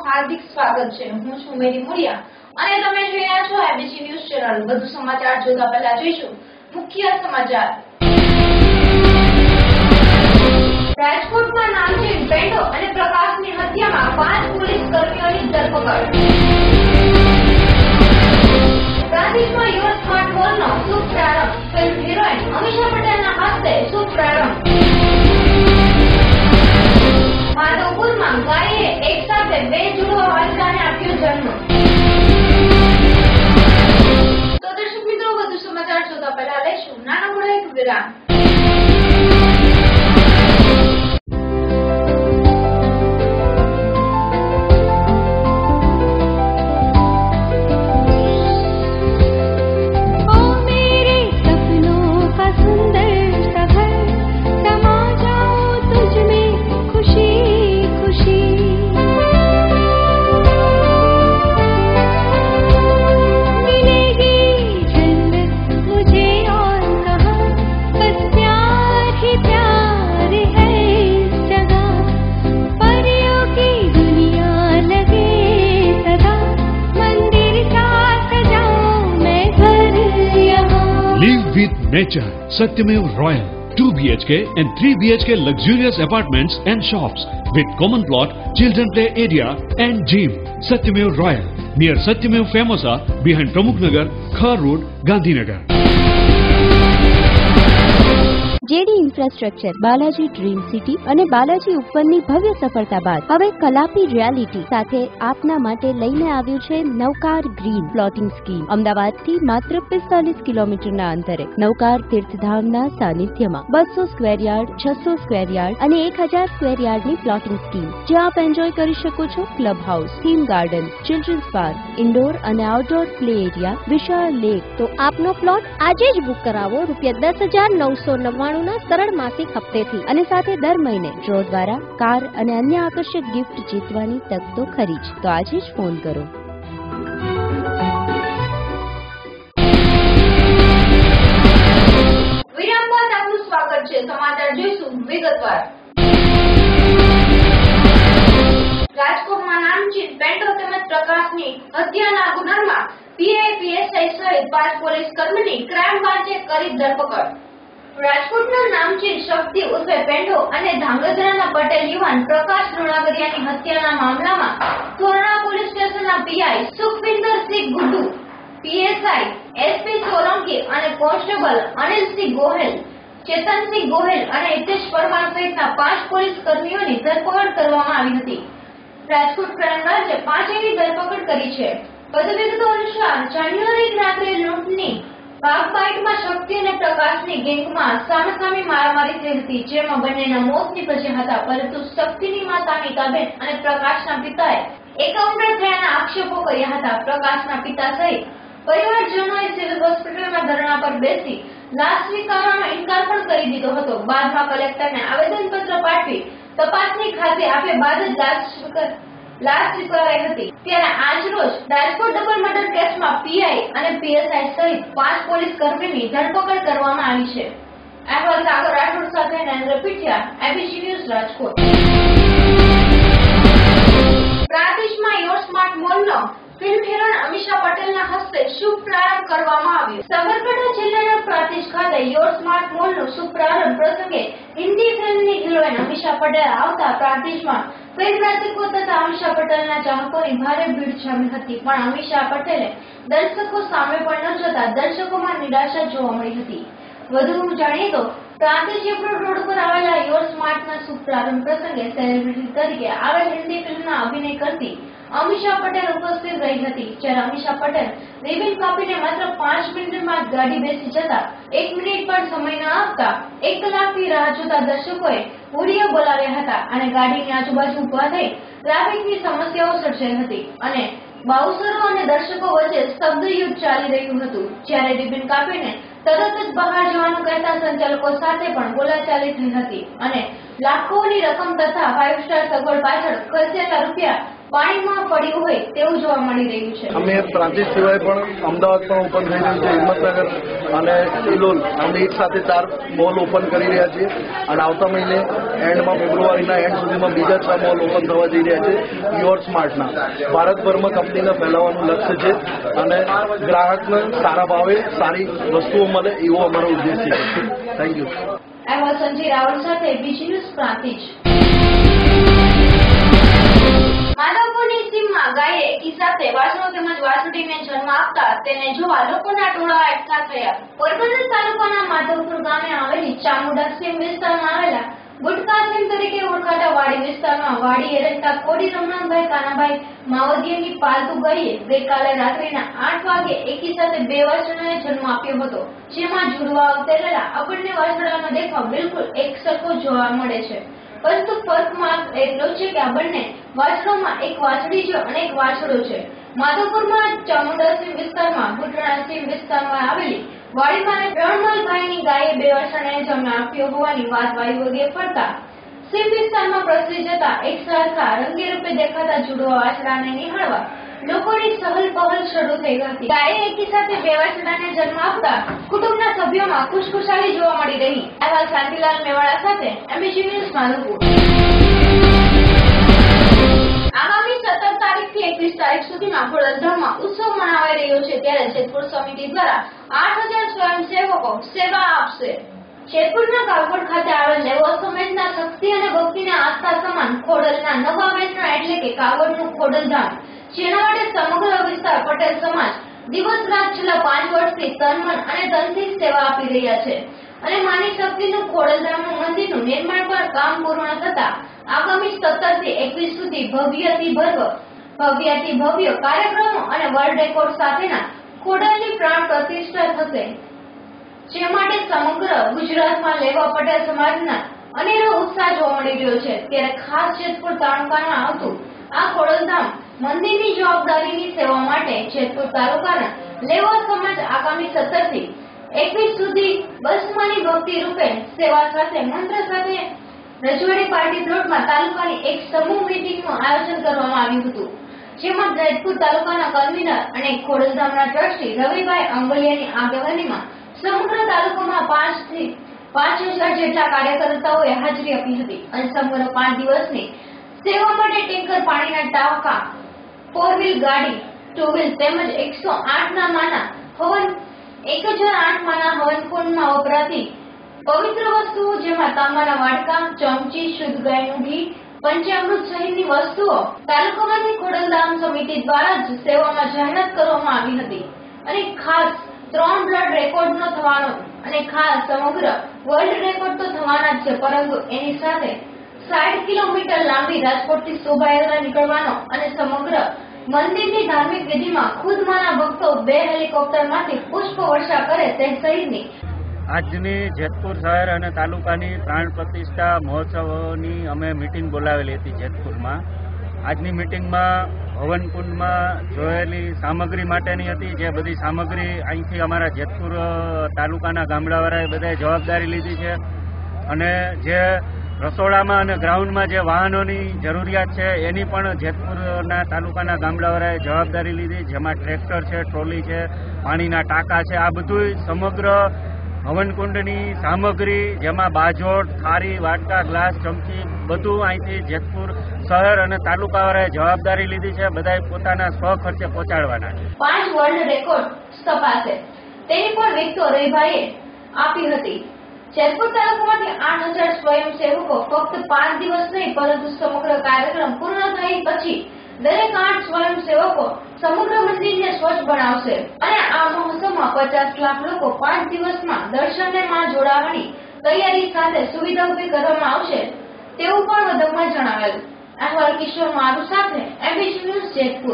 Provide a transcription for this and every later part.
हार्दिक स्वागत है। हूँ છું મેરી મોરિયા અને તમે જોઈ રહ્યા છો એબીસી ન્યૂઝ ચેનલ। વધુ સમાચાર જોતા પહેલા જોઈશું મુખ્ય સમાચાર। રાજકોટમાં નામચીન પેન્ડો અને પ્રકાશની હત્યામાં 5 પોલીસ કર્મીઓની ધરપકડ। પ્રાંતિજમાં યુવા સ્માર્ટ મોલનો શુભ પ્રારંભ। ફિલ્મ હિરોઈન અમીષા પટેલના હસ્તે શુભ પ્રારંભ। માધવપુરમાં ગાયે એક સાથે 2 જુડવા બાળકોને આપ્યો જન્મ। તો દર્શક મિત્રો, વધુ સમાચાર જોતા પહેલા લઈશું નાનકડો એક વિરામ। Nature, Satyamev Royal, 2 BHK and 3 BHK luxurious apartments and shops with common plot, children play area and gym. Satyamev Royal, near Satyamev Famosa, behind Pramukh Nagar, Khar Road, Gandhinagar. JD infrastructure, Balaji dream city અને બાલાજી ઉપવનની ભવ્ય સફળતા બાદ હવે Kalapi reality સાથે આપના માટે લઈને આવ્યું છે નવકાર ગ્રીન પ્લોટિંગ સ્કીમ। અમદાવાદથી માત્ર 45 કિલોમીટરના અંતરે નવકાર તીર્થધામના સાનિધ્યમાં 200 સ્ક્વેર યાર્ડ, 600 સ્ક્વેર યાર્ડ અને 1000 સ્ક્વેર યાર્ડની પ્લોટિંગ સ્કીમ, જ્યાં આપ એન્જોય કરી શકો છો club house, theme garden, children's park, indoor અને આઉટડોર પ્લે એરિયા, વિશાળ લેક। તો આપનો પ્લોટ આજે જ બુક કરાવો ₹10,999 સરળ માસિક હપ્તેથી અને સાથે દર મહિને ડ્રો દ્વારા કાર અને અન્ય આકર્ષક ગિફ્ટ જીતવાની તક તો ખરી જ। તો આજે જ ફોન કરો। વિરામ બાદ આપનું સ્વાગત છે। સમાચાર જોઈશું વિગતવાર। રાજકોટમાં નામચીન પેન્ડો તેમજ પ્રકાશની હત્યાના ગુનામાં પીઆઈ, પીએસઆઈ સહિત 5 પોલીસ કર્મીની ક્રાઇમ બ્રાન્ચે કરી ધરપકડ। રાજકોટના નામચીન શક્તિ ઉર્ફે પેન્ડો અને ધાંગધ્રાના પટેલ યુવાન પ્રકાશ લુણાગરિયાની હત્યાના મામલામાં તોરણા પોલીસ સ્ટેશનના PI Sukhvindersinh Guddu, PSI SP Solanki અને કોન્સ્ટેબલ અનિલસિંહ ગોહેલ, ચેતનસિંહ ગોહેલ અને હિતેશ પરમાર સહિતના 5 પોલીસ કર્મીઓની ધરપકડ કરવામાં આવી હતી। રાજકોટ ક્રાઇમ બ્રાન્ચે 5ની ધરપકડ કરી છે। વધુ વિગતો અનુસાર જાન્યુઆરી રાત્રે લૂંટની બાગબાઇટમાં શક્તિ અને પ્રકાશની ગેંગમાં સામસામી મારામારી થઈ હતી, જેમાં બંનેના મોત નીપજ્યા હતા। પરંતુ શક્તિની માતા નીતાબેન અને પ્રકાશના પિતાએ એન્કાઉન્ટર થયાના આક્ષેપો કર્યા હતા। પ્રકાશના પિતા સહિત પરિવારજનોએ સિવિલ હોસ્પિટલમાં ધરણા પર બેસી લાશ સ્વીકારવાનો ઇનકાર પણ કરી દીધો હતો। બાદમાં કલેક્ટરને આવેદનપત્ર પાઠવી તપાસની ખાતરી આપ્યા બાદ જ લાશ સ્વીકારાઈ હતી। ત્યારે આજરોજ રાજકોટ ડબલ મર્ડર કેસમાં પીઆઈ અને પીએસઆઈ સહિત 5 પોલીસ કર્મીની ધરપકડ કરવામાં આવી છે। અહેવાલ સાગર રાઠોડ સાથે નરેન્દ્ર પીઠિયા, એબીસી ન્યૂઝ, રાજકોટ। પ્રાંતિજમાં યોર સ્માર્ટ મોલનો ફિલ્મ હિરોઈન અમીષા પટેલના હસ્તે શુભ પ્રારંભ કરવામાં આવ્યો। સાબરકાંઠા જિલ્લાના પ્રાંતિજ ખાતે યોર સ્માર્ટ મોલનો શુભ પ્રારંભ પ્રસંગે હિન્દી ફિલ્મની હિરોઈન અમીષા પટેલ આવતા પ્રાંતિજમાં ફિલ્મ રસિકો તથા અમીષા પટેલના ચાહકોની ભારે ભીડ જામી હતી। પણ અમીષા પટેલે દર્શકો સામે પણ ન જતા દર્શકોમાં નિરાશા જોવા મળી હતી। વધુ જાણીએ તો પ્રાંતિજ એપ્રોડ રોડ પર આવેલા યોર સ્માર્ટના શુભ પ્રારંભ પ્રસંગે સેલિબ્રિટી તરીકે આવેલ હિન્દી ફિલ્મના અભિનય કરતી અમીષા પટેલ ઉપસ્થિત રહી હતી। જ્યારે અમીષા પટેલ રિબન કાપીને માત્ર 5 મિનિટમાં ગાડી બેસી જતા 1 મિનિટ પણ સમય ન આપતા 1 કલાકથી રાહ જોતા દર્શકોએ હુડીઓ બોલાવ્યા હતા અને ગાડીની આજુબાજુ ઉભા થઈ ટ્રાફિકની સમસ્યાઓ સર્જાઈ હતી અને બાઉસરો અને દર્શકો વચ્ચે શબ્દ યુદ્ધ ચાલી રહ્યું હતું। જ્યારે રિબન કાપીને તરત જ બહાર જવાનું કહેતા સંચાલકો સાથે પણ બોલાચાલી થઈ હતી અને લાખોની રકમ તથા 5 સ્ટાર સગવડ પાછળ ખર્ચેલા રૂપિયા પાણીમાં પડ્યું હોય તેવું જોવા મળી રહ્યું છે. અમે પ્રાંતિજ સિવાય પણ અમદાવાદ પણ ઓપન થઈ રહ્યું છે, હિંમતનગર અને સિલોલ અમે એક સાથે 4 મોલ ઓપન કરી રહ્યા છીએ અને આવતા મહિને એન્ડમાં ફેબ્રુઆરીના એન્ડ સુધીમાં બીજા 6 મોલ ઓપન થવા જઈ રહ્યા છે. યોર સ્માર્ટના ભારતભરમાં કંપનીને ફેલાવવાનું લક્ષ્ય છે અને ગ્રાહકને સારા ભાવે સારી વસ્તુઓ મળે એવો અમારો ઉદ્દેશ્ય છે. Thank you. અહેવાલ સંજય રાવળ સાથે બીજી ન્યૂઝ પ્રાંતિજ. માધવપુરની સીમમાં ગાયે એકી સાથે વાસણો તેમજ વાસુડીને જન્મ આપતા તેને જોવા લોકોના ટોળા એકઠા થયા. પોરબંદર તાલુકાના માધવપુર ગામે આવેલી ચામુંડા સીમ વિસ્તારમાં આવેલા ગુટકા સીમ તરીકે ઓળખાતા વાડી વિસ્તારમાં વાડી એરંટા કોડી રમણભાઈ કાનાભાઈ માવદિયાની પાલતુ ગાયે ગઈકાલે રાત્રિના 8 વાગે એકી સાથે 2 વાછરડાને જન્મ આપ્યો હતો, જેમાં જુડવા અવતરેલા આ બંને વાછરડાનો દેખાવ બિલકુલ એક સરખો જોવા મળે છે. પરંતુ ફરકમાં એટલો છે કે આ બંને વાછરડોમાં એક વાછડી છે અને એક વાછડો છે. માધવપુરમાં ચામુંડા સીમ વિસ્તારમાં ગુટણા સીમ વિસ્તારમાં આવેલી વાડીમાં રણમલભાઈની ગાયે 2 વાછરડાને જન્મ આપ્યો હોવાની વાત વાયુવેગે ફરતા સીમ વિસ્તારમાં પ્રસરી જતા એક સરખા રંગેરૂપે દેખાતા જુડવા વાછરડાને નિહાળવા લોકોની ચહલ પહલ શરૂ થઈ હતી. ગાયે એકી સાથે 2 વાછરડાને જન્મ આપતા કુટુંબના સભ્યોમાં ખુશખુશાલી જોવા મળી રહી. અહેવાલ શાંતિલાલ મેવાડા સાથે એમબીસી ન્યૂઝ માધવપુર. આગામી 17 તારીખથી 21 તારીખ સુધીમાં ખોડલધામમાં ઉત્સવ મનાવાઈ રહ્યો છે, ત્યારે જેતપુર સમિતિ દ્વારા 8000 સ્વયંસેવકો સેવા આપશે. જેતપુરના કાગવડ ખાતે આવેલ લેવો સમાજના શક્તિ અને ભક્તિના આસ્થા સમાન ખોડલના નવા વેચણા એટલે કે કાગવડનું ખોડલધામ, જેના માટે સમગ્ર વિસ્તાર પટેલ સમાજ દિવસ રાત છેલ્લા 5 વર્ષથી તન મન અને ધનથી સેવા આપી રહ્યા છે અને માની શક્તિનું ખોડલધામનું મંદિરનું નિર્માણ પર કામ પૂર્ણ થતા આગામી 17 થી 21 સુધી ભવ્યથી ભવ્ય કાર્યક્રમો અને વર્લ્ડ રેકોર્ડ સાથેના ખોડલની પ્રાણ પ્રતિષ્ઠા થશે, જે માટે સમગ્ર ગુજરાતમાં લેવા પટેલ સમાજના અનેરો ઉત્સાહ જોવા મળી રહ્યો છે. ત્યારે ખાસ જેતપુર તાલુકામાં આવતું આ ખોડલધામ મંદિરની જવાબદારીની સેવા માટે જેતપુર તાલુકાના લેવા સમાજ આગામી 17 થી 21 સુધી બસમાની ભક્તિ રૂપે સેવા સાથે મંત્ર સાથે રજવાડી પાર્ટી પ્લોટમાં તાલુકાની એક સમૂહ મીટિંગનું આયોજન કરવામાં આવ્યું હતું, જેમાં જેતપુર તાલુકાના કન્વીનર અને ખોડલધામના ટ્રસ્ટી રવિભાઈ અંગલિયાની આગેવાનીમાં સમગ્ર તાલુકામાં 5000 જેટલા કાર્યકર્તાઓએ હાજરી આપી હતી અને સમગ્ર 5 દિવસની સેવા માટે ટેન્કર પાણીના ટાંકા, 4 વ્હીલ ગાડી, 2 વ્હીલ તેમજ 1008 માના હવનકુંડમાં વપરાતી પવિત્ર વસ્તુઓ, જેમાં તાંબાના વાડકા, ચમચી, શુદ્ધ ગાયનું ઘી, પંચામૃત સહિતની વસ્તુઓ તાલુકામાંથી ખોડલધામ સમિતિ દ્વારા જ સેવામાં જાહેરાત કરવામાં આવી હતી અને ખાસ 3 બ્લડ રેકોર્ડનો થવાનો અને ખાસ સમગ્ર વર્લ્ડ રેકોર્ડ તો થવાના જ છે, પરંતુ એની સાથે 60 કિલોમીટર લાંબી રાજકોટથી શોભાયાત્રા નીકળવાનો અને સમગ્ર મંદિરની ધાર્મિક વિધિમાં ખુદ માના ભક્તો 2 હેલિકોપ્ટરમાંથી પુષ્પ વર્ષા કરે તે સહિતની આજની જેતપુર શહેર અને તાલુકાની પ્રાણ પ્રતિષ્ઠા મહોત્સવની અમે મીટિંગ બોલાવેલી હતી જેતપુરમાં. આજની મીટિંગમાં હવનકુંડમાં જોયેલી સામગ્રી માટેની હતી, જે બધી સામગ્રી અહીંથી અમારા જેતપુર તાલુકાના ગામડાવાળાએ બધાએ જવાબદારી લીધી છે અને જે રસોડામાં અને ગ્રાઉન્ડમાં જે વાહનોની જરૂરિયાત છે એની પણ જેતપુરના તાલુકાના ગામડાવાળાએ જવાબદારી લીધી, જેમાં ટ્રેક્ટર છે, ટ્રોલી છે, પાણીના ટાંકા છે, આ બધું સમગ્ર હવનકુંડની સામગ્રી, જેમાં બાજોટ, થાળી, વાટકા, ગ્લાસ, ચમચી બધું અહીંથી જેતપુર શહેર અને તાલુકાવાળાએ જવાબદારી લીધી છે. બધાએ પોતાના સ્વખર્ચે પહોંચાડવાના છે. 5 વર્લ્ડ રેકોર્ડ તપાસે તેની પણ વિગતો રવિભાઈએ આપી હતી. જેતપુર તાલુકામાંથી 8000 સ્વયંસેવકો ફક્ત 5 દિવસ નહીં, પરંતુ સમગ્ર કાર્યક્રમ પૂર્ણ થઈ પછી દરેક 8 સ્વયંસેવકો સમગ્ર મંદિરને સ્વચ્છ બનાવશે અને આ મહોત્સવમાં 50 લાખ લોકો 5 દિવસમાં દર્શનને માં જોડાવાની તૈયારી સાથે સુવિધા ઉભી કરવામાં આવશે તેવું પણ વધુમાં જણાવેલું. અહેવાલ કિશોર મારુ સાથે MBC news Jetpur.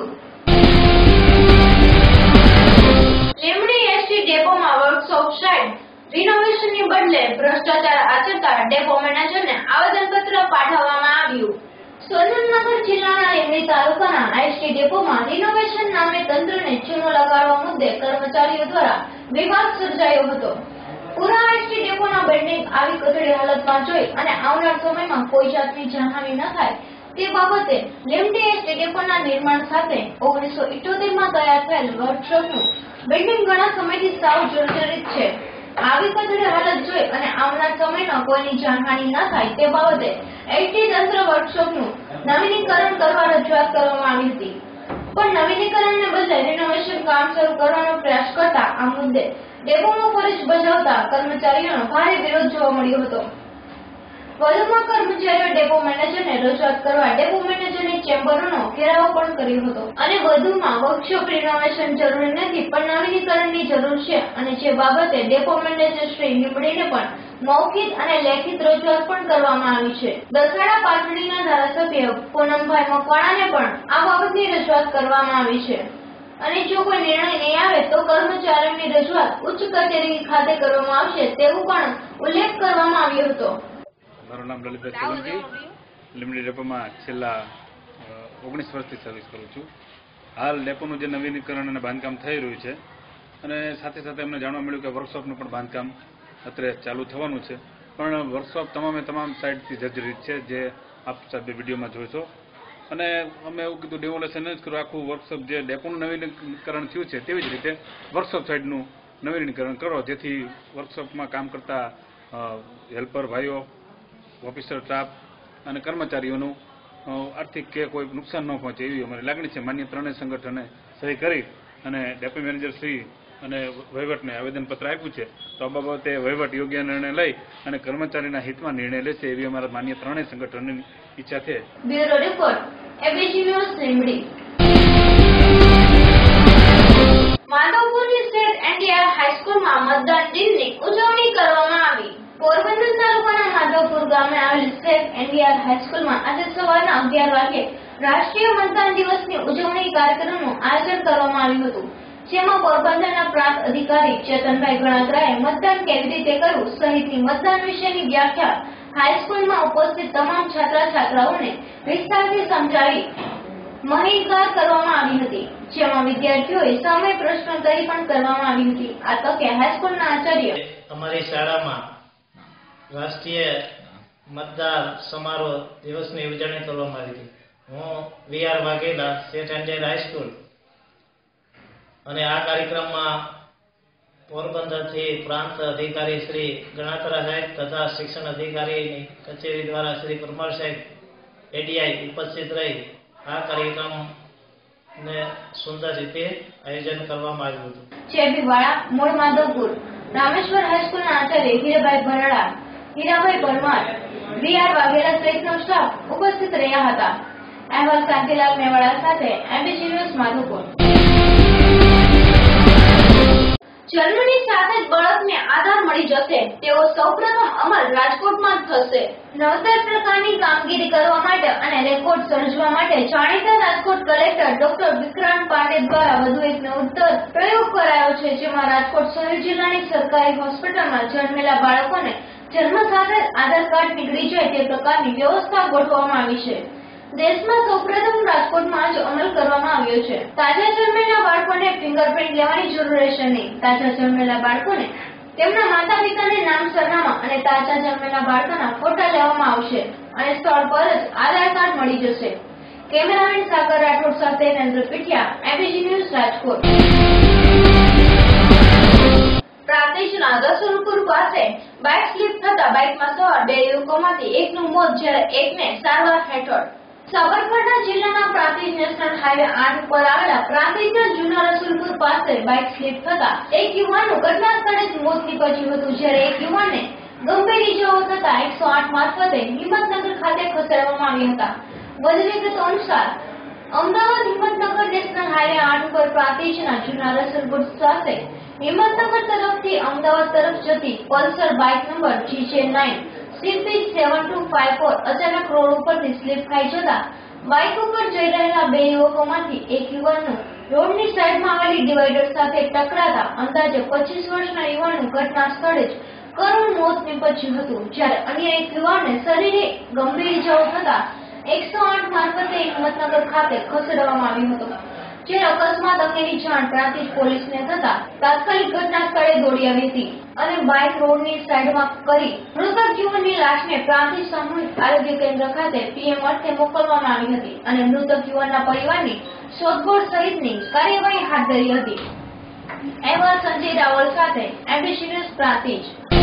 Limbdi ST ડેપોમાં વર્કશોપ સાઇટ રિનોવેશનની બદલે ભ્રષ્ટાચાર આચરતા ડેપો મેનેજરને આવેદનપત્ર પાઠવવામાં આવ્યું. સુરેન્દ્રનગર જિલ્લાના લીંબડી તાલુકાના એસટી ડેપોમાં રિનોવેશન નામે તંત્રને ચૂનો લગાડવા મુદ્દે કર્મચારીઓ દ્વારા વિવાદ સર્જાયો હતો. પૂરા એસટી ડેપોના બિલ્ડિંગ આવી કથળી હાલતમાં જોઈ અને આવનાર સમયમાં કોઈ જાતની જાનહાનિ ન થાય તે બાબતે લીંબડી એસટી ડેપોના નિર્માણ સાથે 1978માં તૈયાર થયેલ વર્કશોપનું બિલ્ડિંગ ઘણા સમયથી સાવ જર્જરિત છે. આવી કથળી હાલત જોઈ અને આવનાર સમયમાં કોઈની જાનહાનિ ન થાય તે બાબતે એસટી તંત્ર વર્કશોપનું નવીનીકરણ કરવા રજૂઆત કરવામાં આવી હતી. પણ નવીનીકરણને બદલે રિનોવેશન કામ શરૂ કરવાનો પ્રયાસ કરતા આ મુદ્દે ડેપોમાં ફરજ બજાવતા કર્મચારીઓનો ભારે વિરોધ જોવા મળ્યો હતો. વધુમાં કર્મચારીઓ ડેપો મેનેજરને રજૂઆત કરવા ડેપો મેનેજરની ચેમ્બરોનો ઘેરાવો પણ કર્યો હતો અને વધુમાં વર્કશોપ રિનોવેશન જરૂરી નથી પણ નવીનીકરણની જરૂર છે અને જે બાબતે ડેપો મેનેજર શ્રી લીંબડીને પણ મૌખિક અને લેખિત રજૂઆત પણ કરવામાં આવી છે. દસાડા પાટડીના ધારાસભ્ય પૂનમભાઈ મકવાણાને પણ આ બાબતની રજૂઆત કરવામાં આવી છે અને જો કોઈ નિર્ણય નહીં આવે તો કર્મચારીઓની રજૂઆત ઉચ્ચ કચેરી ખાતે કરવામાં આવશે તેવું પણ ઉલ્લેખ કરવામાં આવ્યો હતો. મારું નામ લલિતભાઈ સોલંકી, લીંબડી ડેપોમાં છેલ્લા 19 વર્ષથી સર્વિસ કરું છું. હાલ ડેપોનું જે નવીનીકરણ અને બાંધકામ થઈ રહ્યું છે અને સાથે સાથે અમને જાણવા મળ્યું કે વર્કશોપનું પણ બાંધકામ અત્યારે ચાલુ થવાનું છે. પણ વર્કશોપ તમામ સાઇડથી જર્જરિત છે, જે આપ સાહેબ વિડીયોમાં જોશો. અને અમે એવું કીધું ડેમોલેશન જ કરો, આખું વર્કશોપ જે ડેપોનું નવીનીકરણ થયું છે તેવી જ રીતે વર્કશોપ સાઇડનું નવીનીકરણ કરો, જેથી વર્કશોપમાં કામ કરતા હેલ્પર ભાઈઓ, ઓફિસર સ્ટાફ અને કર્મચારીઓનું આર્થિક કે કોઈ નુકસાન ન પહોંચે એવી અમારી લાગણી છે. માન્ય ત્રણેય સંગઠને સહી કરી અને ડેપો મેનેજર શ્રી અને વહીવટને આવેદનપત્ર આપ્યું છે. તો આ બાબતે વહીવટ યોગ્ય નિર્ણય લઈ અને કર્મચારીના હિતમાં નિર્ણય લેશે એવી અમારા માન્ય ત્રણેય સંગઠનની ઈચ્છા છે. Bureau report ABC news Limbdi. માધવપુરની સ્ટેટ એનડીઆર હાઈસ્કૂલમાં મતદાન દિનની ઉજવણી કરવામાં આવી. પોરબંદર તાલુકાના માધવપુર ગામે આવેલ સ્ટેટ એનડીઆર હાઈસ્કૂલમાં આજે સવારના 11 વાગે રાષ્ટ્રીય મતદાન દિવસની ઉજવણી કાર્યક્રમનું આયોજન કરવામાં આવ્યું હતું, જેમાં પોરબંદરના પ્રાંત અધિકારી ચેતનભાઈ ગણાત્રાએ મતદાન કેવી રીતે કરવું સહિતની મતદાન વિશેની વ્યાખ્યા હાઈસ્કૂલમાં ઉપસ્થિત તમામ છાત્રાઓને વિસ્તારથી સમજાવી માહિતગાર કરવામાં આવી હતી, જેમાં વિદ્યાર્થીઓએ સામે પ્રશ્નોત્તરી પણ કરવામાં આવી હતી. આ તકે હાઈસ્કૂલના આચાર્ય અમારી શાળામાં રાષ્ટ્રીય મતદાર સમારોહ દિવસની ઉજવણી કરવામાં આવી હતી. હું VR Vaghela, state NDR high school, અને આ કાર્યક્રમમાં પોરબંદરથી પ્રાંત અધિકારી શ્રી ગણાત્રા સાહેબ તથા શિક્ષણ અધિકારીની કચેરી દ્વારા શ્રી પરમાર સાહેબ એડીઆઈ ઉપસ્થિત રહી આ કાર્યક્રમને સુંદર રીતે આયોજન કરવામાં આવ્યું હતું. ચેપીવાળા, મૂળ માધવપુર, રામેશ્વર હાઈસ્કૂલના આચાર્ય હીરાભાઈ ભરડા, હીરાભાઈ પરમાર, વીઆર વાઘેલા સહિતનો સ્ટાફ ઉપસ્થિત રહ્યા હતા. અહેવાલ શાંતિલાલ મેવાડા સાથે એબીસી ન્યૂઝ માધવપુર. જન્મની સાથે જ બાળકને આધાર મળી જશે તેવો સૌપ્રથમ અમલ રાજકોટમાં જ થશે. નવતર પ્રકારની કામગીરી કરવા માટે અને રેકોર્ડ સર્જવા માટે જાણીતા રાજકોટ કલેક્ટર ડોક્ટર વિક્રાંત પાંડે દ્વારા વધુ એક નવતર પ્રયોગ કરાયો છે, જેમાં રાજકોટ શહેર જિલ્લાની સરકારી હોસ્પિટલમાં જન્મેલા બાળકોને જન્મ સાથે જ આધાર કાર્ડ નીકળી જાય તે પ્રકારની વ્યવસ્થા ગોઠવવામાં આવી છે. દેશમાં સૌપ્રથમ રાજકોટમાં જ અમલ કરવામાં આવ્યો છે. તાજા જન્મેલા બાળકોને ફિંગરપ્રિન્ટ લેવાની જરૂર રહેશે નહીં. તાજા જન્મેલા બાળકોને તેમના માતા પિતાને નામ, સરનામા અને તાજા જન્મેલા બાળકોના ફોટા લેવામાં આવશે અને સ્થળ પર જ આધાર કાર્ડ મળી જશે. કેમેરામેન સાગર રાઠોડ સાથે નરેન્દ્ર પીઠિયા, એબીસી ન્યૂઝ, રાજકોટ. પ્રાંતિજના રસુલપુર પાસે બાઇક સ્લીપ થતા બાઇકમાં સવાર 2 યુવકોમાંથી એકનું મોત જ્યારે એકને સારવાર હેઠળ. સાબરકાંઠા જિલ્લાના પ્રાંતિજ નેશનલ હાઈવે 8 ઉપર આવેલા પ્રાંતિજના જૂના રસુલપુર પાસે બાઇક સ્લીપ થતા એક યુવાનનું ઘટના સ્થળે જ મોત નીપજ્યું હતું, જ્યારે એક યુવાનને ગંભીર ઇજાઓ થતા 108 મારફતે હિંમતનગર ખાતે ખસેડવામાં આવ્યા હતા. વધુ વિગતો અનુસાર અમદાવાદ હિંમતનગર નેશનલ હાઈવે 8 ઉપર પ્રાંતિજના જૂના રસુલપુર પાસે હિંમતનગર તરફથી અમદાવાદ તરફ જતી Pulsar bike number GJ9 CP7254 અચાનક રોડ ઉપરથી સ્લીપ ખાઈ જતા બાઇક ઉપર જઈ રહેલા 2 યુવકોમાંથી એક યુવાનનું રોડની સાઈડમાં આવેલી ડિવાઈડર સાથે ટકરાતા અંદાજે 25 વર્ષના યુવાનનું ઘટના સ્થળે જ કરુણ મોત નીપજ્યું હતું, જ્યારે અન્ય એક યુવાનને શરીરે ગંભીર ઇજાઓ થતા 108 મારફતે હિંમતનગર ખાતે ખસેડવામાં આવ્યું હતું. જ્યારે અકસ્માત અંગેની જાણ પ્રાંતિજ પોલીસને થતા તાત્કાલિક ઘટના સ્થળે દોડી આવી હતી અને બાઇક રોડની સાઈડમાં કરી મૃતક યુવાનની લાશને પ્રાંતિજ સામૂહિક આરોગ્ય કેન્દ્ર ખાતે પીએમ અર્થે મોકલવામાં આવી હતી અને મૃતક યુવાનના પરિવારની શોધખોળ સહિતની કાર્યવાહી હાથ ધરી હતી. અહેવાલ સંજય રાવલ સાથે એમબીસી ન્યૂઝ પ્રાંતિજ.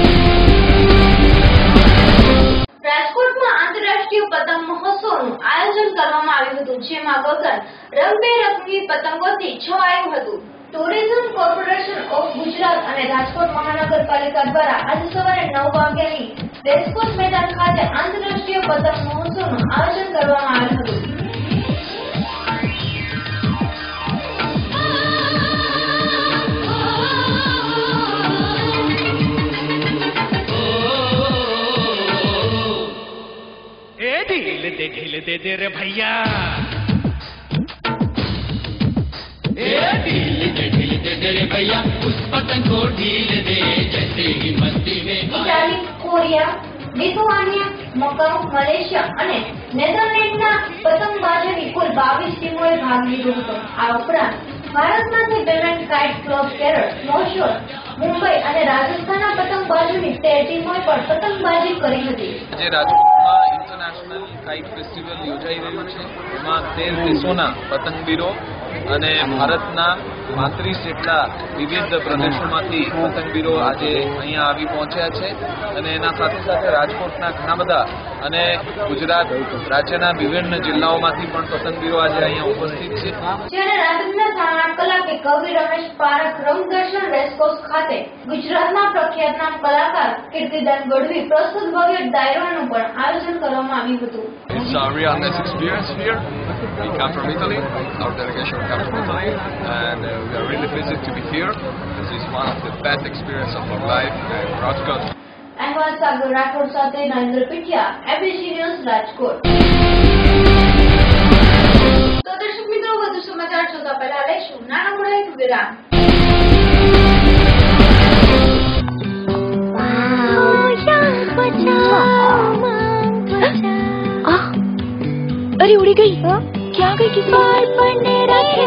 રાજકોટમાં આંતરરાષ્ટ્રીય પતંગ મહોત્સવનું આયોજન કરવામાં આવ્યું હતું, જેમાં ગગન રંગબેરંગી પતંગોથી છવાયું હતું. ટુરિઝમ કોર્પોરેશન ઓફ ગુજરાત અને રાજકોટ મહાનગરપાલિકા દ્વારા આજે સવારે 9 વાગ્યાની રેસકોર્સ મેદાન ખાતે આંતરરાષ્ટ્રીય પતંગ મહોત્સવનું આયોજન કરવામાં આવ્યું હતું. ढील दे रे भैया, ढील दे रे भैया, उस पतंग को ढील दे जैसे ही मस्ती में. Italy, Korea, Lithuania, Macau, Malaysia અને નેધરલેન્ડના પતંગબાજોની કુલ 22 ટીમોએ ભાગ લીધો હતો. આ ઉપરાંત ભારતમાંથી બેલેન્ડ કાઇટ ક્લબ કેરળ, મોશોર, મુંબઈ અને રાજસ્થાનના પતંગબાજોની 13 ટીમોએ પણ પતંગબાજી કરી હતી. આજે રાજકોટમાં ઇન્ટરનેશનલ કાઇટ ફેસ્ટિવલ યોજાઈ રહ્યું છે. એમાં 13 દેશોના પતંગવીરો અને ભારતના 35 જેટલા વિવિધ પ્રદેશોમાંથી પતંગવીરો આજે અહીંયા આવી પહોંચ્યા છે અને એના સાથે સાથે રાજકોટના ઘણા બધા અને ગુજરાત રાજ્યના વિભિન્ન જિલ્લાઓમાંથી પણ પતંગવીરો આજે અહીંયા ઉપસ્થિત છે. જ્યારે રાત્રિના 8:30 કલાકે કવિ રમેશ પારખ રંગદર્શન રેસકોર્સ ખાતે ગુજરાતના પ્રખ્યાત નામ કલાકાર કીર્તિદાન ગઢવી પ્રસ્તુત ભવ્ય ડાયરાનું પણ આયોજન કરવામાં આવ્યું હતું. It's a real nice experience here. We come from Italy. Our delegation comes from Italy, and we are really pleased to be here. This is one of the best experiences of our life in Rajkot. અહેવાલ સાગર રાઠોડ સાથે Narendra Pithiya, ABC news, Rajkot. તો દર્શક મિત્રો, વધુ સમાચાર જોતા પહેલા લઈશું નાનકડો એક વિરામ. अरे उड़ी गई. क्या गई? किसी बाल पड़ने रखे.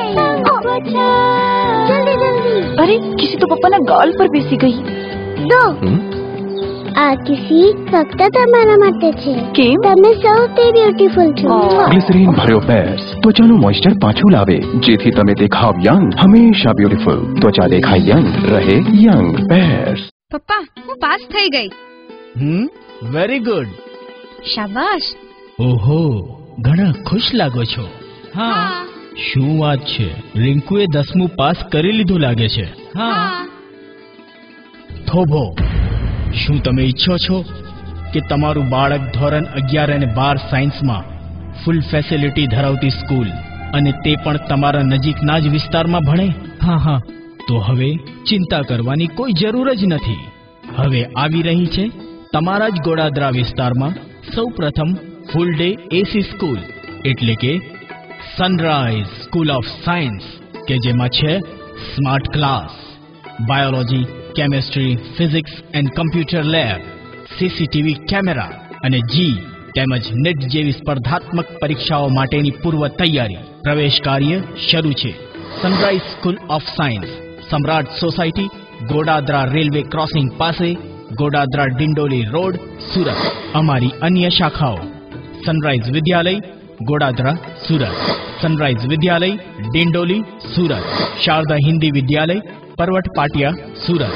जल्दी जल्दी. अरे किसी तो पप्पा ना गाल पर બેસી ગઈ. દો આ કિસી ફક્ત તમારા માટે છે. કેમ? તમે સૌથી બ્યુટીફુલ છો. ગ્લિસરીન ભર્યો પેર્સ ત્વચાનું મોઇસ્ચર પાછું લાવે જેથી તમે દેખાવ યંગ. હંમેશા બ્યુટીફુલ ત્વચા દેખાય યંગ રહે યંગ. પેર્સ. પપ્પા, હું પાસ થઈ ગઈ. Very good. શાબાશ. ઓહો, ઘણા ખુશ લાગો છો. હા. શું વાત છે? રિંકુએ 10મું પાસ કરી લીધું લાગે છે. હા. થોભો, શું તમે ઈચ્છો છો કે તમારું બાળક ધોરણ 11 અને 12 સાયન્સમાં ફૂલ ફેસિલિટી ધરાવતી સ્કૂલ અને તે પણ તમારા નજીકના જ વિસ્તારમાં ભણે? હા. તો હવે ચિંતા કરવાની કોઈ જરૂર જ નથી. હવે આવી રહી છે તમારા જ ગોડાદરા વિસ્તારમાં સૌપ્રથમ ફૂલ ડે એસી સ્કૂલ, એટલે કે સનરાઈઝ સ્કૂલ ઓફ સાયન્સ, કે જેમાં છે smart class, biology, chemistry, physics and computer lab, CCTV camera અને તેમજ નેટ જેવી સ્પર્ધાત્મક પરીક્ષાઓ માટેની પૂર્વ તૈયારી. પ્રવેશ કાર્ય શરૂ છે. Sunrise School of Science, Samrat society, Godadara railway crossing પાસે, ગોડાદરા ડિંડોલી રોડ, સુરત. અમારી અન્ય શાખાઓ: સનરાઈઝ વિદ્યાલય, ગોડાદરા, સુરત; સનરાઈઝ વિદ્યાલય, ડિંડોલી, સુરત; શારદા હિન્દી વિદ્યાલય, પરવટ પાટિયા, સુરત.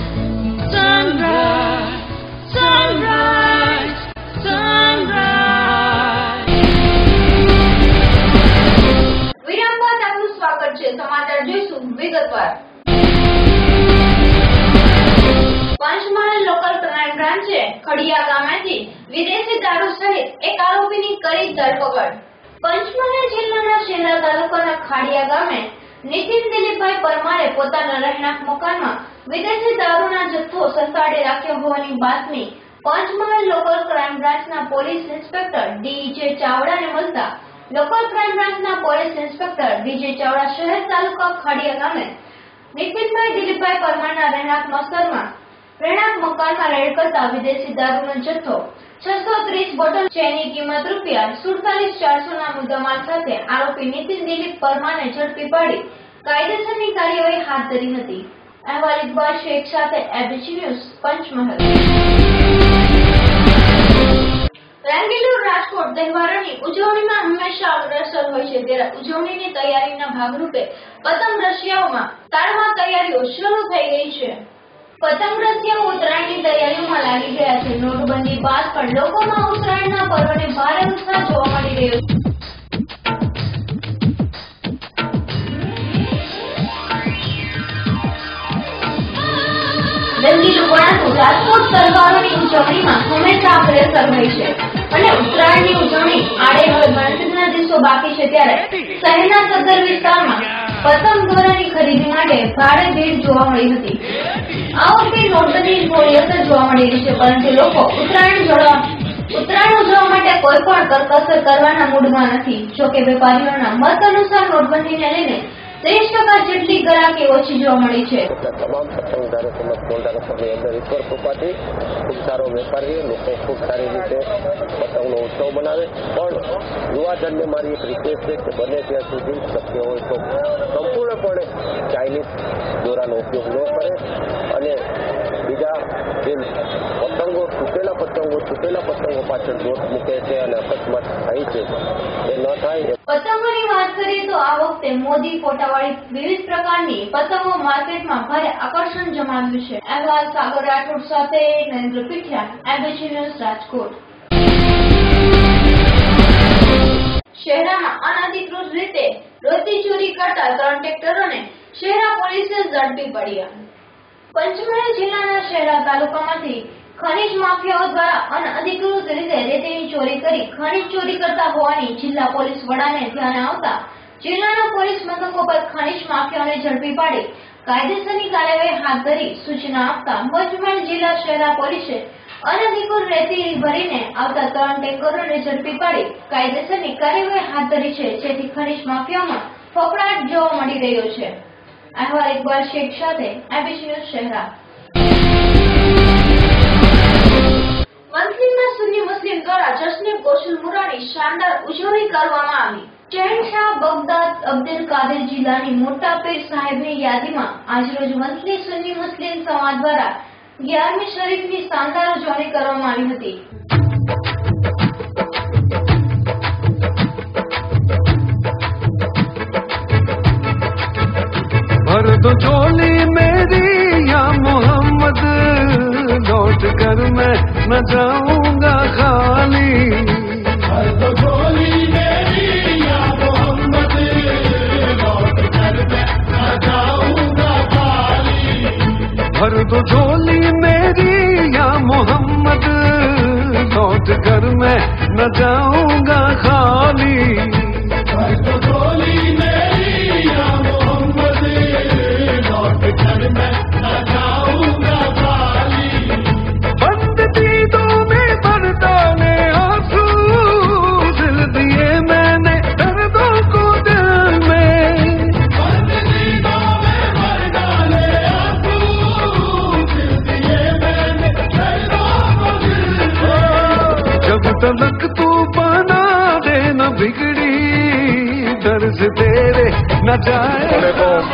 વિરામ બાદ આપનું સ્વાગત છે. સમાચાર જોઈશું વિગતવાર. પંચમહાલ લોકલ ક્રાઇમ બ્રાન્ચે ખડિયા ગામેથી વિદેશી દારૂ સહિત એક આરોપીની કરી ધરપકડ. પંચમહાલ જિલ્લાના શેલા તાલુકાના ખાડિયા ગામે નીતિન દિલીપભાઈ પરમારે પોતાના રહેણાંક મકાનમાં વિદેશી દારૂના જથ્થો સંતાડી રાખ્યો હોવાની બાતમી પંચમહાલ લોકલ ક્રાઇમ બ્રાન્ચના પોલીસ ઇન્સ્પેક્ટર ડીજે ચાવડાને મળતા લોકલ ક્રાઇમ બ્રાન્ચના પોલીસ ઇન્સ્પેક્ટર ડીજે ચાવડા શહેર તાલુકા ખાડિયા ગામે નીતિનભાઈ દિલીપભાઈ પરમારના રહેણાંક મકાનમાં રેડ કરતા વિદેશી દારૂનો જથ્થો 630 બોટલ જેની કિંમત ₹47,400 ના મુદ્દામાલ સાથે આરોપી નીતિન દિલીપ પરમારને ઝડપી પાડી કાયદેસરની કાર્યવાહી હાથ ધરી હતી. અહેવાલ ઇકબાલ શેખ સાથે એબીસી ન્યૂઝ, પંચમહાલ. બેંગલુરુ રાજકોટ તહેવારોની ઉજવણીમાં હંમેશા અગ્રેસર હોય છે, ત્યારે ઉજવણીની તૈયારીના ભાગરૂપે પતંગ રસિયાઓમાં તાળમાં તૈયારીઓ શરૂ થઈ ગઈ છે. પતંગ રસિયાઓ ઉત્તરાયણની તૈયારીઓમાં લાગી ગયા છે. નોટબંધી બાદ પણ લોકોમાં ઉત્તરાયણના પર્વને ભારે ઉત્સાહ જોવા મળી રહ્યો છે. રાજકોટ તહેવારોની ઉજવણીમાં હંમેશા અગ્રેસર હોય છે અને ઉત્તરાયણની ઉજવણી આડે હવે ગણતરીના દિવસો બાકી છે, ત્યારે શહેરના સદર વિસ્તારમાં પતંગ દોરાની ખરીદી માટે ભારે ભીડ જોવા મળી હતી. આ વખતે નોટબંધીની થોડી અસર જોવા મળી રહી છે, પરંતુ લોકો ઉત્તરાયણ ઉજવવા માટે કોઈ પણ કરકસર કરવાના મૂડમાં નથી. જોકે વેપારીઓના મત અનુસાર નોટબંધીને લઈને 30% જેટલી ગ્રાહકી ઓછી જોવા મળી છે. તમામ પતંગધારો તેમજ કોન્ટ્રાક્ટરની અંદર ઈશ્વર કૃપાથી ખૂબ સારો વેપારી, લોકો ખૂબ સારી રીતે પતંગનો ઉત્સવ બનાવે. પણ યુવાધનને મારી એક રિક્વેસ્ટ છે કે બને ત્યાં સુધી શક્ય હોય તો સંપૂર્ણપણે ચાઇનીઝ દોરાનો ઉપયોગ ન કરે અને બીજા જે પતંગો તૂટેલા પતંગો પાછળ દોટ મૂકે છે અને અકસ્માત થાય છે એ ન થાય. પતંગોની વાત કરીએ તો આ વખતે મોદી ફોટાવાળી વિવિધ પ્રકારની પતંગો માર્કેટમાં ભારે આકર્ષણ જમાવ્યું છે. અહેવાલ સાગર રાઠોડ સાથે નરેન્દ્ર પીઠિયા, એબીસી ન્યૂઝ, રાજકોટ. શહેરમાં અનધિકૃત રીતે રેતી ચોરી કરતા 3 ટ્રેક્ટરોને શહેરા પોલીસે ઝડપી પડ્યા. પંચમહાલ જિલ્લાના શહેરા તાલુકામાંથી ખનીજ માફિયાઓ દ્વારા અનધિકૃત રીતે રેતીની ચોરી કરી ખનીજ ચોરી કરતા હોવાની જિલ્લા પોલીસ વડાને ધ્યાને આવતા જિલ્લાના પોલીસ મથકો પર ખનીજ માફિયાઓને ઝડપી પાડી કાયદેસરની કાર્યવાહી હાથ ધરી સૂચના આપતા પંચમહાલ જિલ્લા શહેરા પોલીસે અનધિકૃત રેતી ભરીને આવતા 3 ટેન્કરોને ઝડપી પાડી કાયદેસરની કાર્યવાહી હાથ ધરી છે, જેથી ખનીજ માફિયાઓમાં ફફડાટ જોવા મળી રહ્યો છે. અહેવાલ ઇકબાલ શેખ સાથે એબીસી ન્યૂઝ, શહેરા. મંથલીમાં સુન્ની મુસ્લિમ દ્વારા જશ્ન ગોસુલ મુરાની શાનદાર ઉજવણી કરવામાં આવી. શહેનશાહ બગદાદ અબ્દુલ કાદર જિલ્લાની મોટા પીર સાહેબની યાદીમાં આજરોજ મંથલી સુન્ની મુસ્લિમ સમાજ દ્વારા 11મી શરીફની શાનદાર ઉજવણી કરવામાં આવી હતી. भर दो झोली मेरी या मोहम्मद, लौट कर मैं न जाऊंगा खाली. भर दो झोली मेरी या मोहम्मद, लौट कर मैं न जाऊंगा खाली. भर दो झोली मेरी या मोहम्मद, लौट कर मैं न जाऊंगा खाली. भर दो झोली मेरी या मोहम्मद, लौट कर मैं न जाऊंगा खाली. बंद दीदों में बरदाने आंसू दिल दिए मैंने दर्दों को दिल में. बंद दीदों में बरदाने आंसू दिल दिए मैंने दर्दों को दिल में. जब तलक तू बना दे न बिगड़ी दर्द तेरे न जाए.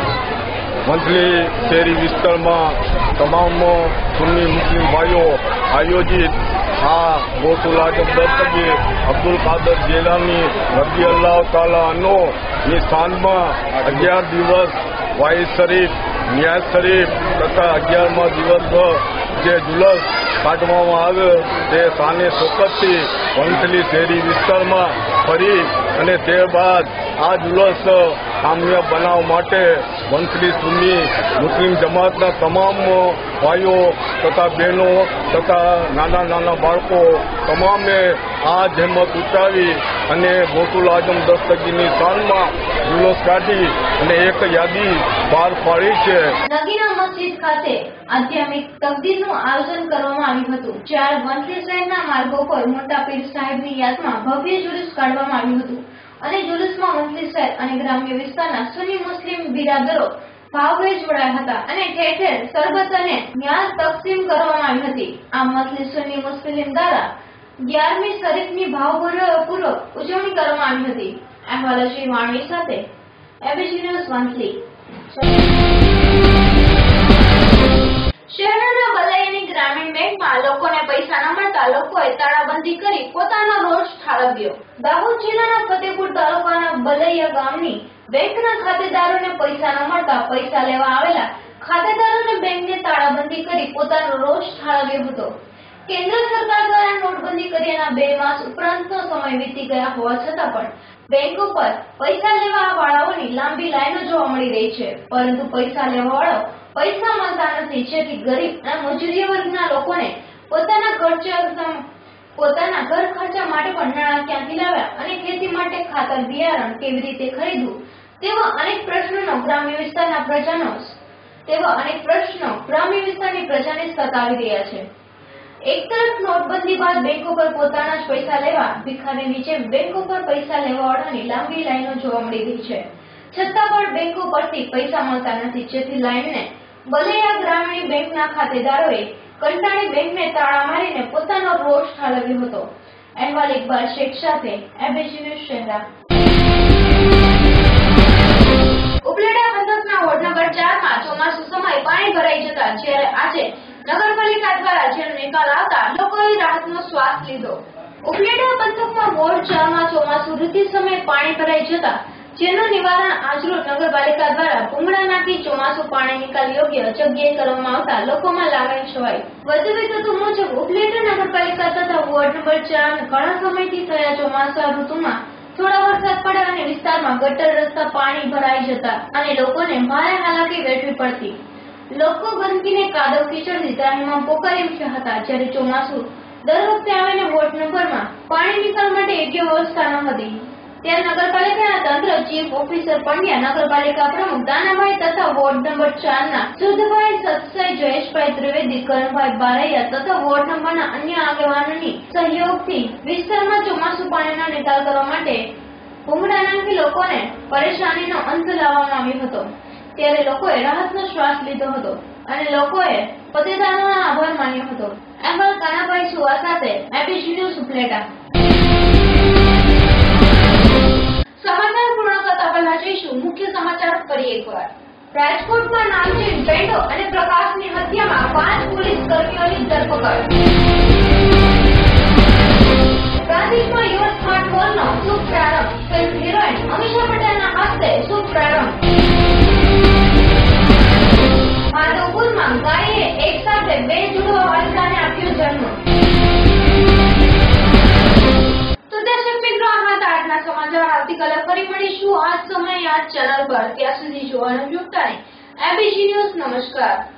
મંથલી શહેરી વિસ્તારમાં તમામ સુન્ની મુસ્લિમ ભાઈઓ આયોજિત આ ગોસુલ આઝમ દસ્તગીર અબ્દુલ કાદર જેલાની રઝિયલ્લાહુ તાલા અન્હુની શાનમાં 11 દિવસ વાઇઝ શરીફ, નિયાઝ શરીફ તથા 11મા દિવસ જે જુલસ કાઢવામાં આવ્યો તે શાને શોકતથી વંથલી શહેરી વિસ્તારમાં ફરી અને ત્યારબાદ આ જુલસ કામયાબ બનાવવા માટે વંથલી સુન્ની મુસ્લિમ જમાતના તમામ ભાઈઓ તથા બહેનો તથા નાના નાના બાળકો તમામે આ જહેમત ઉઠાવી અને ગોસુલ આઝમ દસ્તગીરની શાનમાં જુલસ કાઢી અને એક યાદી બહાર પાડી છે. નગીના મસ્જિદ ખાતે આધ્યાત્મિક તકદીરનું આયોજન કરવામાં આવ્યું હતું, જ્યારે વંથલી શહેરના માર્ગો પર મોટા પીર સાહેબની યાદમાં ભવ્ય જુલુસ કાઢવામાં આવ્યું હતું અને જુલુસમાં વંથલી શહેર અને ગ્રામ્ય વિસ્તારના સુન્ની મુસ્લિમ બિરાદરો ભાવભેર જોડાયા હતા અને ઠેર ઠેર શરબત અને ન્યાઝ તકસીમ કરવામાં આવી હતી. આ વંથલી સુન્ની મુસ્લિમ દ્વારા 11મી શરીફની ભાવપૂર્વક ઉજવણી કરવામાં આવી હતી. અહેવાલ શ્રી વાણી સાથે એબીસી ન્યૂઝ મંથલી. શહેરના બલાયાની ગ્રામીણ બેંકમાં લોકોને પૈસા ન મળતા લોકોએ તાળાબંધી કરી પોતાનો રોષ ઠાલવ્યો. દાહોદ જિલ્લાના ફતેપુર તાલુકાના બલૈયા ગામની બેંકના ખાતેદારોને પૈસા ન મળતા પૈસા લેવા આવેલા ખાતેદારોને બેંકને તાળાબંધી કરી પોતાનો રોષ ઠાલવ્યો હતો. કેન્દ્ર સરકાર દ્વારા નોટબંધી કર્યાના 2 માસ ઉપરાંતનો સમય વીતી ગયા હોવા છતાં પણ બેંકો પર પૈસા લેવા વાળાઓની લાંબી લાઈનો જોવા મળી રહી છે. પરંતુ પૈસા લેવા વાળો પૈસા મળતા નથી, જેથી ગરીબ અને મજૂરી વર્ગના લોકોને પોતાના ઘર ખર્ચા માટે પણ નાણાં ક્યાંથી લાવ્યા અને ખેતી માટે ખાતર બિયારણ કેવી રીતે ખરીદવું તેવા અનેક પ્રશ્નો ગ્રામ્ય વિસ્તારની પ્રજાને સતાવી રહ્યા છે. એક તરફ નોટબંધી બાદ બેંકો પર પોતાના જ પૈસા લેવા ભિખારીની જેમ બેંકો પર પૈસા લેવા વાળાની લાંબી લાઈનો જોવા મળી રહી છે, છતાં પણ બેંકો પરથી પૈસા મળતા નથી, જેથી લાઈનને બલૈયા ગ્રામીણ બેંકના ખાતેદારોએ કંટાળી બેંકને તાળા મારીને પોતાનો રોષ ઠાલવ્યો હતો. અહેવાલ ઇકબાલ શેખ સાથે એબીસી ન્યૂઝ શહેરા. ઉપલેટા પંથકના વોર્ડ નંબર 4 માં ચોમાસુ સમયે પાણી ભરાઈ જતા જ્યારે આજે નગરપાલિકા દ્વારા જેનો નિકાલ આવતા લોકોએ રાહતનો શ્વાસ લીધો. ઉપલેટા પંથકમાં વોર્ડ 4 માં ચોમાસુ ઋતુ સમયે પાણી ભરાઈ જતા જેનું નિવારણ આજરોજ નગરપાલિકા દ્વારા ભૂંગળા નાખી ચોમાસુ પાણી નિકાલ યોગ્ય જગ્યાએ કરવામાં આવતા લોકોમાં લાગણી છવાઈ. વધુ વિગતો મુજબ ઉપલેટા નગરપાલિકા તથા વોર્ડ નંબર 4 ઘણા સમયથી થયા ચોમાસા ઋતુમાં થોડા વરસાદ પડ્યા અને વિસ્તારમાં ગટર રસ્તા પાણી ભરાઈ જતા અને લોકોને ભારે હાલાકી વેઠવી પડતી. લોકો ગંદકીને કાદવ કીચડથી ત્રાહિમામ પોકારી ઉઠ્યા હતા. જ્યારે ચોમાસુ દર વખતે આવીને વોર્ડ નંબરમાં પાણી નિકાલ માટે યોગ્ય વ્યવસ્થા ન હતી. ત્યારે નગરપાલિકાના તંત્ર ચીફ ઓફિસર પંડ્યા, નગરપાલિકા પ્રમુખ દાનાભાઈ તથા વોર્ડ નંબર 4 ના સુધભાઈ સતસાઈ, જયેશભાઈ ત્રિવેદી, કરણભાઈ બારૈયા તથા વોર્ડ નંબરના અન્ય આગેવાનોની સહયોગથી વિસ્તારમાં ચોમાસુ પાણીનો નિકાલ કરવા માટે ભૂંગળા નાખી લોકોને પરેશાનીનો અંત લાવવામાં આવ્યો હતો. ત્યારે લોકોએ રાહતનો શ્વાસ લીધો હતો અને લોકોએ પતેદારોનો આભાર માન્યો હતો. અહેવાલ કાનાભાઈ સુવા સાથે એબીસી ન્યૂઝ ઉપલેટા. સમાચાર પૂર્ણ કરતા પહેલા જોઈશું મુખ્ય સમાચાર ફરી એકવાર. રાજકોટમાં નામચીન પેન્ડો અને પ્રકાશની હત્યામાં 5 પોલીસ કર્મીઓની ધરપકડ. ગાંધીમાં યુવક સ્માર્ટ હોલનો શુભ પ્રારંભ. ફિલ્મ હિરોઈન અમીષા પટેલના હસ્તે શુભ પ્રારંભ. માધવપુરમાં ગાયે એક સાથે 2 જુડવા બાળકાને આપ્યો જન્મ. તો દર્શક મિત્રો, આ હતા આજના સમાચાર. આવતીકાલે ફરી મળીશું આ જ સમયે આ ચેનલ પર. ત્યાં સુધી જોવાનું ચૂકતા નહીં. ABC news. નમસ્કાર.